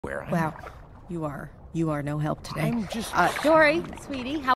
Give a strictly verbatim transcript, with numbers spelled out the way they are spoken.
Where I'm... Wow, you are you are no help today. I'm just... Uh, Dory, sweetie, how